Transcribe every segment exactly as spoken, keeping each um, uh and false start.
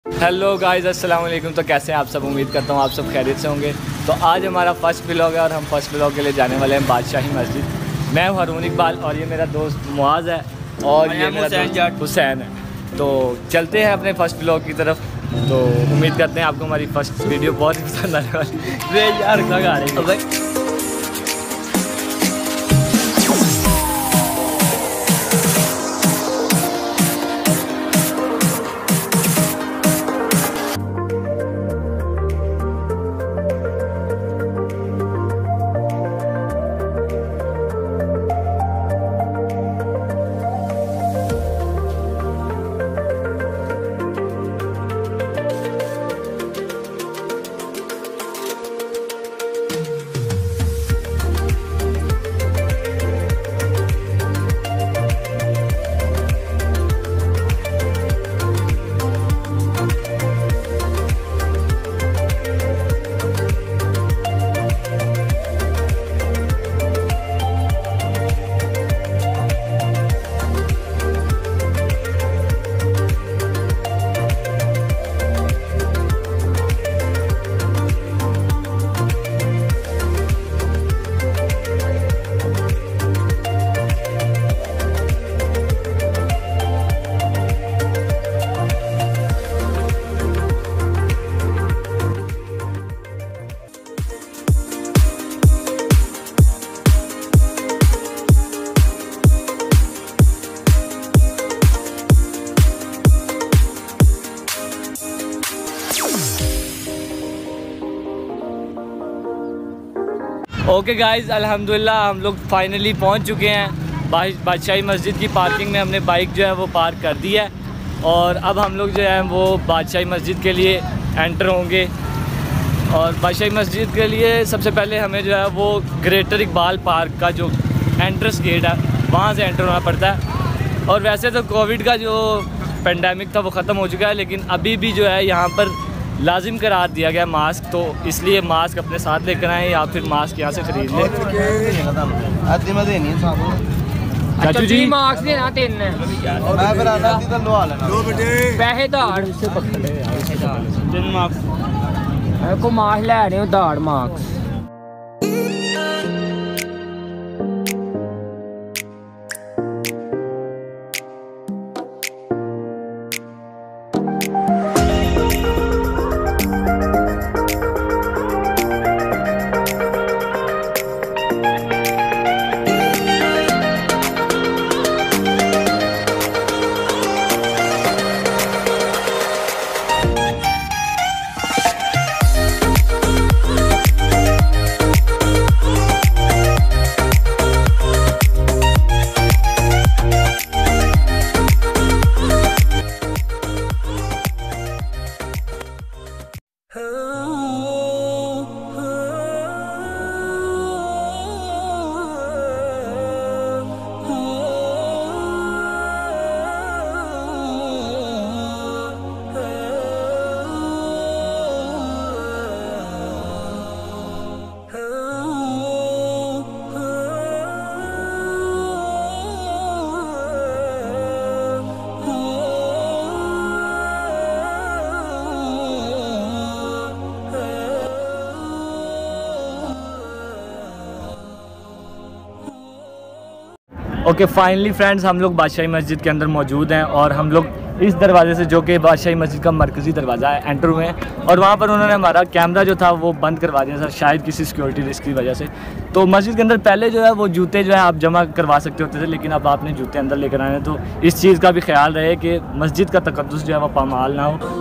Hello guys, अस्सलाम वालेकुम। तो कैसे हैं आप सब? उम्मीद करता हूँ आप सब खैरियत से होंगे। तो आज हमारा फर्स्ट व्लॉग है और हम फर्स्ट व्लॉग के लिए जाने वाले हैं बादशाही मस्जिद। मैं हूँ हारून इकबाल और ये मेरा दोस्त मुआज़ है और ये मेरा दोस्त हुसैन है। तो चलते हैं अपने फर्स्ट व्लॉग की तरफ। तो उम्मीद करते हैं आपको हमारी फर्स्ट वीडियो बहुत ही पसंद आने वाली है यार। गा रहे ओके गाइज़, अल्हम्दुलिल्लाह हम लोग फाइनली पहुंच चुके हैं बादशाही मस्जिद की पार्किंग में। हमने बाइक जो है वो पार्क कर दी है और अब हम लोग जो है वो बादशाही मस्जिद के लिए एंटर होंगे। और बादशाही मस्जिद के लिए सबसे पहले हमें जो है वो ग्रेटर इकबाल पार्क का जो एंट्रेंस गेट है वहाँ से एंटर होना पड़ता है। और वैसे तो कोविड का जो पेंडेमिक था वो ख़त्म हो चुका है, लेकिन अभी भी जो है यहाँ पर लाजिम करार दिया गया मास्क। तो इसलिए मास्क अपने साथ लेकर आएँ या फिर मास्क यहाँ से खरीद लें। चाचू जी मास्क देना तीन पैसे दाड़ को मास्क लैने दाड़ मास्क। ओके फाइनली फ्रेंड्स, हम लोग बादशाही मस्जिद के अंदर मौजूद हैं और हम लोग इस दरवाजे से, जो कि बादशाही मस्जिद का मरकज़ी दरवाज़ा है, एंटर हुए हैं। और वहाँ पर उन्होंने हमारा कैमरा जो था वो बंद करवा दिया था, शायद किसी सिक्योरिटी रिस्क की वजह से। तो मस्जिद के अंदर पहले जो है वो जूते जो है आप जमा करवा सकते होते थे, लेकिन अब आपने जूते अंदर लेकर आए हैं। तो इस चीज़ का भी ख्याल रहे कि मस्जिद का तकद्दुस जो है वो पामाल ना हो।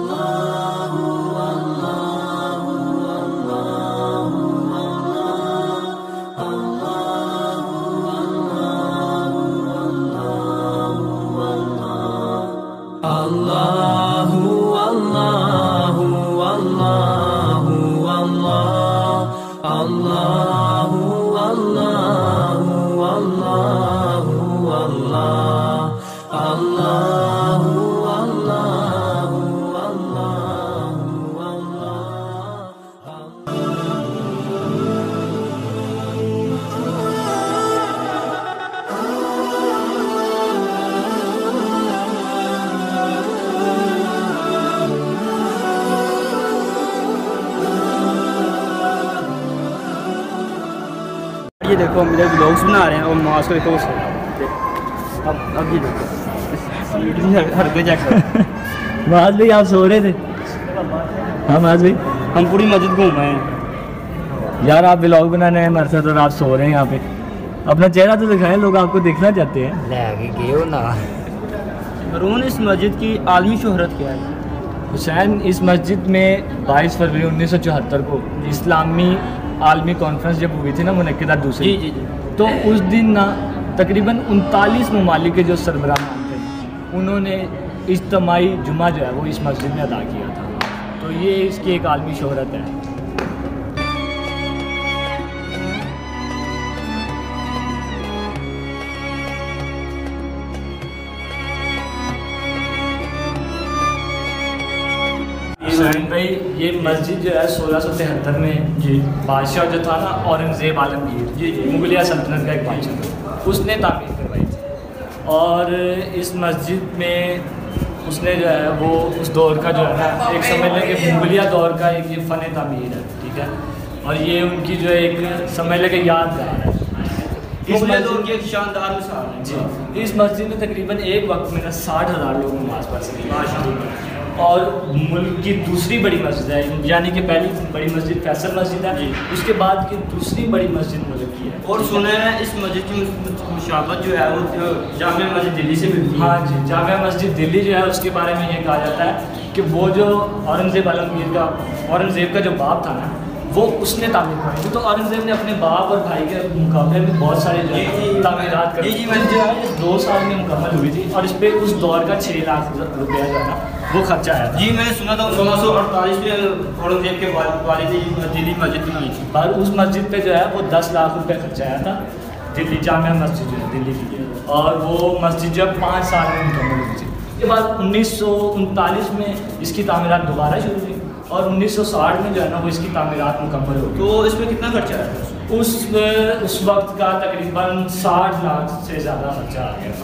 ये देखो हम इधर ब्लॉग्स बना रहे हैं और मास्क को देखो उससे अब अब ये देखो हरकत चेक करो। माज भाई आप सो रहे थे? हाँ माज भाई हम पूरी मस्जिद घूमे हैं यार, आप व्लॉग बनाने हैं हमारे साथ और आप सो रहे हैं यहाँ पे। अपना चेहरा तो दिखाएं, लोग आपको देखना चाहते हैं। लेके गए ना अरुण, इस मस्जिद की आलमी शोहरत क्या है? हुसैन, इस मस्जिद में बाईस फरवरी उन्नीस सौ चौहत्तर को इस्लामी आलमी कॉन्फ्रेंस जब हुई थी ना मुनक्किदा दूसरी, जी जी जी तो उस दिन ना तकरीबन उनतालीस ममालिक के जो सरबराह थे उन्होंने इज्तिमाई जुमा जो है वो इस मस्जिद में अदा किया था। तो ये इसकी एक आलमी शोहरत है। हुसैन भाई, ये मस्जिद जो है सोलह सौ तिहत्तर में जी बादशाह जो था ना औरंगज़ेब आलमगीर, जी जी मुगलिया सल्तनत का एक बादशाह था, उसने तामीर करवाई थी। और इस मस्जिद में उसने जो है वो उस दौर का जो है ना एक समझ लें कि मुगलिया दौर का एक ये फ़न तामीर है, ठीक है। और ये उनकी जो एक समझ लें कि यादगार है। इस मस्जिद की एक शानदार मिसाल है जी, इस मस्जिद में तकरीबन एक वक्त में ना साठ हज़ार लोग नमाज़ पढ़ सकें माशाअल्लाह। और मुल्क की दूसरी बड़ी मस्जिद है, यानी कि पहली बड़ी मस्जिद फैसल मस्जिद है, उसके बाद की दूसरी बड़ी मस्जिद मुल्क की है। और सुना है इस मस्जिद की मुशाबत जो है वो जामिया मस्जिद दिल्ली से मिलती है। हाँ जी, जामिया मस्जिद दिल्ली जो है उसके बारे में ये कहा जाता है कि वो जो औरंगज़ेब आलमगीर का औरंगज़ेब का जो बाप था ना वो उसने तामीर कराई थी। तो औरंगज़ेब ने अपने बाप और भाई के मुकाबले में बहुत सारे जो है तामीरात करी। जी, जी, मैंने जो है ये दो साल में मुकम्मल हुई थी और इस पर उस दौर का छः लाख रुपया जो है ना वो खर्चा आया था। जी मैंने सुना था सोलह सौ अड़तालीस में औरंगजेब के वालिद दिल्ली मस्जिद बनाई थी और उस मस्जिद पे जो है वो दस लाख रुपए खर्चा आया था, दिल्ली जामिया मस्जिद जो है दिल्ली की। और वो मस्जिद जब पाँच साल में मुकम्मल हुई थी। उसके बाद उन्नीस सौ उनतालीस में इसकी तामीरात दोबारा शुरू हुई और उन्नीस सौ साठ में जो है ना वो इसकी तामीरात मुकम्मल हो गई। तो इसमें कितना खर्चा है? उस उस वक्त का तकरीबन साठ लाख से ज़्यादा खर्चा आ गया।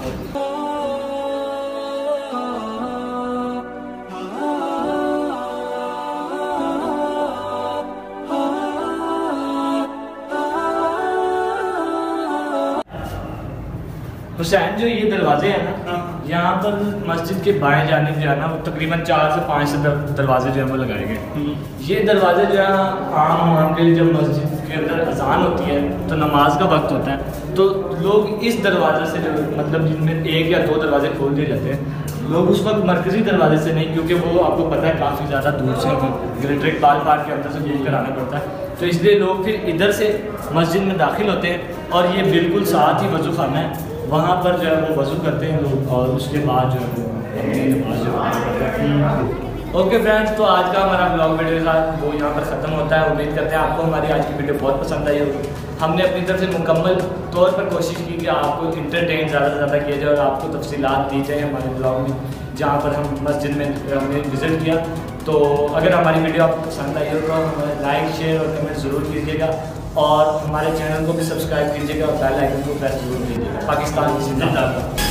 हुसैन, जो ये दरवाजे हैं ना, यहाँ पर मस्जिद के बाएं जानिब जो है ना वो तकरीबन चार से पाँच से दरवाजे जो है वो लगाए गए। ये दरवाजे जो है आम आम के लिए जब मस्जिद के अंदर अजान होती है तो नमाज का वक्त होता है तो लोग इस दरवाजे से जो मतलब जिनमें एक या दो दरवाजे खोल दिए जाते हैं, लोग उस वक्त मरकज़ी दरवाजे से नहीं, क्योंकि वो आपको पता है काफ़ी ज़्यादा दूर से इलेक्ट्रिक बाल पार के अंदर से घूम कर आना पड़ता है, तो इसलिए लोग फिर इधर से मस्जिद में दाखिल होते हैं और ये बिल्कुल साथ ही वज़ू खाना है, वहाँ पर जो है वो वज़ू करते हैं लोग और उसके बाद जो है वो अपनी नमाज जो है। ओके फ्रेंड्स, तो आज का हमारा ब्लॉग वीडियो के साथ वो यहाँ पर ख़त्म होता है। उम्मीद करते हैं आपको हमारी आज की वीडियो बहुत पसंद आई होगी। हमने अपनी तरफ से मुकम्मल तौर पर कोशिश की कि आपको इंटरटेन ज़्यादा से ज़्यादा किया जाए और आपको तफसीलात दी जाए हमारे ब्लॉग में, जहाँ पर हम मस्जिद में हमने विज़िट किया। तो अगर हमारी वीडियो आपको पसंद आई हो तो हमें लाइक शेयर और कमेंट ज़रूर कीजिएगा और हमारे चैनल को भी सब्सक्राइब कीजिएगा और बेल आइकन को प्रेस जरूर कीजिएगा। पाकिस्तान जिंदाबाद।